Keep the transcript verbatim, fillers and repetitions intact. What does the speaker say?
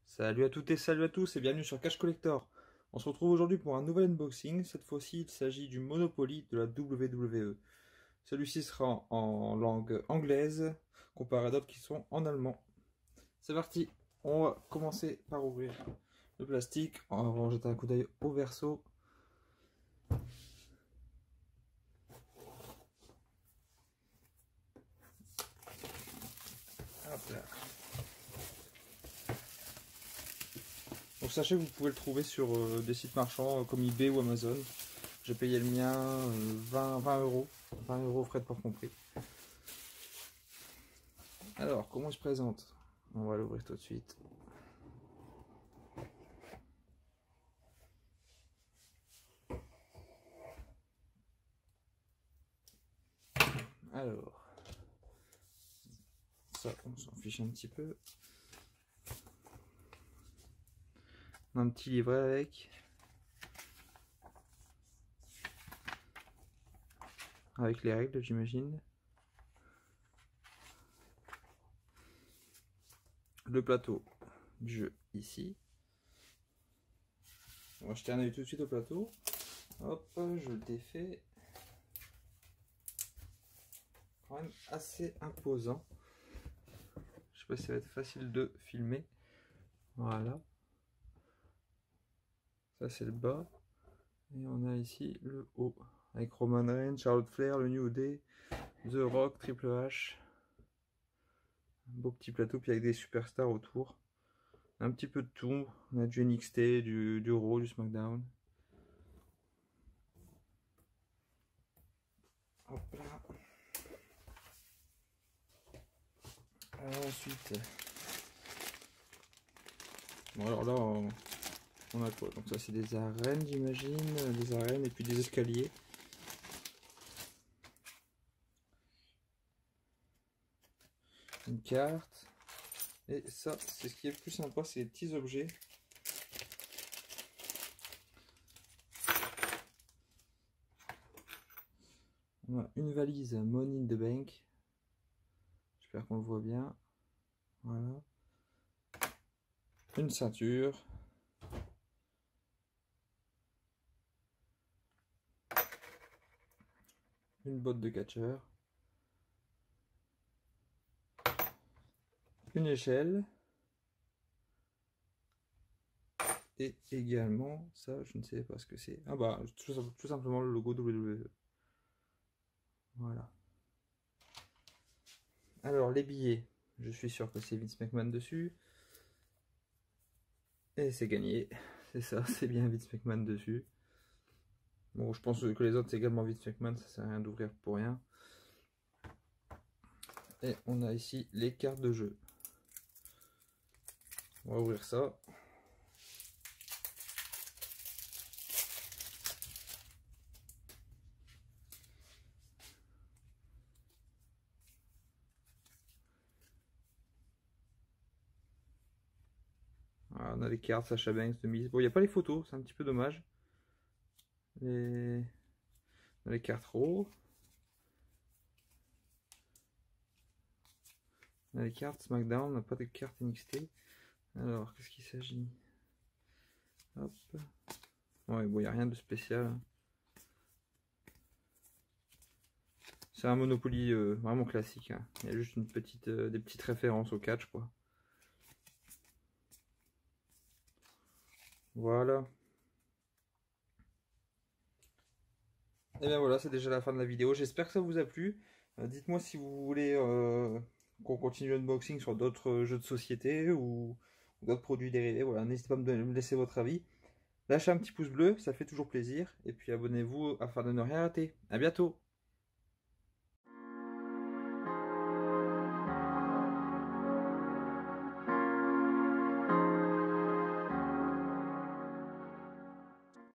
Salut à toutes et salut à tous et bienvenue sur Cash Collector. On se retrouve aujourd'hui pour un nouvel unboxing. Cette fois-ci, il s'agit du Monopoly de la W W E. Celui-ci sera en langue anglaise, comparé à d'autres qui sont en allemand. C'est parti, on va commencer par ouvrir le plastique. On va jeter un coup d'œil au verso. Hop là. Donc sachez que vous pouvez le trouver sur euh, des sites marchands euh, comme eBay ou Amazon. J'ai payé le mien euh, vingt euros. vingt euros frais de port compris. Alors, comment il se présente? On va l'ouvrir tout de suite. Alors, ça, on s'en fiche un petit peu. On a un petit livret avec. Avec les règles, j'imagine. Le plateau du jeu ici. On va jeter un œil tout de suite au plateau. Hop, je le défais. Quand même assez imposant. Je sais pas si ça va être facile de filmer. Voilà. Ça c'est le bas. Et on a ici le haut. Avec Roman Reigns, Charlotte Flair, le New Day, The Rock, Triple H. Un beau petit plateau, puis avec des superstars autour. Un petit peu de tout. On a du N X T, du, du Raw, du SmackDown. Hop là. Alors ensuite. Bon alors là, on, on a quoi? Donc ça c'est des arènes, j'imagine. Des arènes et puis des escaliers. Une carte. Et ça, c'est ce qui est le plus sympa, c'est les petits objets. On a une valise Money in the Bank. J'espère qu'on le voit bien. Voilà. Une ceinture. Une botte de catcheur. Une échelle. Et également, ça, je ne sais pas ce que c'est. Ah bah, tout, tout simplement le logo W W E. Voilà. Alors, les billets, je suis sûr que c'est Vince McMahon dessus. Et c'est gagné. C'est ça, c'est bien Vince McMahon dessus. Bon, je pense que les autres, c'est également Vince McMahon, ça sert à rien d'ouvrir pour rien. Et on a ici les cartes de jeu. On va ouvrir ça. Voilà, on a les cartes Sasha Banks de mise. Bon, il n'y a pas les photos, c'est un petit peu dommage. Les, on a les cartes Raw. On a les cartes SmackDown, on n'a pas de cartes N X T. Alors, qu'est-ce qu'il s'agit? Hop. Ouais, bon, il n'y a rien de spécial. C'est un Monopoly euh, vraiment classique. Hein. Il y a juste une petite, euh, des petites références au catch, quoi. Voilà. Et bien voilà, c'est déjà la fin de la vidéo. J'espère que ça vous a plu. Euh, Dites-moi si vous voulez euh, qu'on continue l'unboxing sur d'autres jeux de société ou d'autres produits dérivés. Voilà, n'hésitez pas à me laisser votre avis. Lâchez un petit pouce bleu, ça fait toujours plaisir. Et puis abonnez-vous afin de ne rien rater. À bientôt!